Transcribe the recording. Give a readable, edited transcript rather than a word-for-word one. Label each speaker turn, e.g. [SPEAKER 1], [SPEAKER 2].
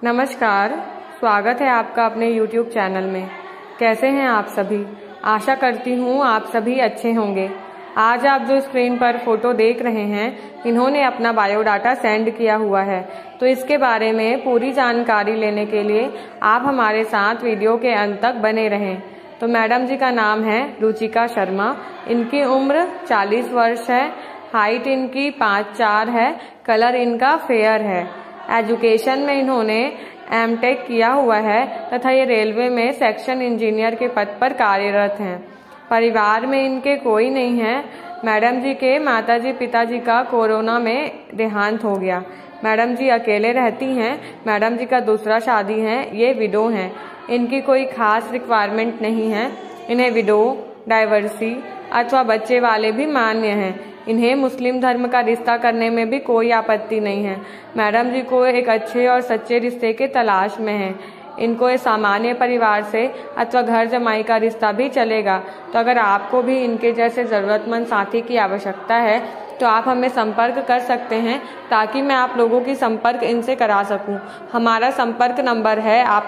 [SPEAKER 1] नमस्कार, स्वागत है आपका अपने YouTube चैनल में। कैसे हैं आप सभी? आशा करती हूँ आप सभी अच्छे होंगे। आज आप जो स्क्रीन पर फोटो देख रहे हैं, इन्होंने अपना बायोडाटा सेंड किया हुआ है, तो इसके बारे में पूरी जानकारी लेने के लिए आप हमारे साथ वीडियो के अंत तक बने रहें। तो मैडम जी का नाम है रुचिका शर्मा। इनकी उम्र 40 वर्ष है। हाइट इनकी 5'4" है। कलर इनका फेयर है। एजुकेशन में इन्होंने एमटेक किया हुआ है तथा ये रेलवे में सेक्शन इंजीनियर के पद पर कार्यरत हैं। परिवार में इनके कोई नहीं है। मैडम जी के माताजी पिताजी का कोरोना में देहांत हो गया। मैडम जी अकेले रहती हैं। मैडम जी का दूसरा शादी है। ये विडो हैं। इनकी कोई खास रिक्वायरमेंट नहीं है। इन्हें विडो, डाइवर्सी अथवा बच्चे वाले भी मान्य हैं। इन्हें मुस्लिम धर्म का रिश्ता करने में भी कोई आपत्ति नहीं है। मैडम जी को एक अच्छे और सच्चे रिश्ते के तलाश में है। इनको एक सामान्य परिवार से अथवा घर जमाई का रिश्ता भी चलेगा। तो अगर आपको भी इनके जैसे जरूरतमंद साथी की आवश्यकता है तो आप हमें संपर्क कर सकते हैं, ताकि मैं आप लोगों की संपर्क इनसे करा सकूं। हमारा संपर्क नंबर है, आप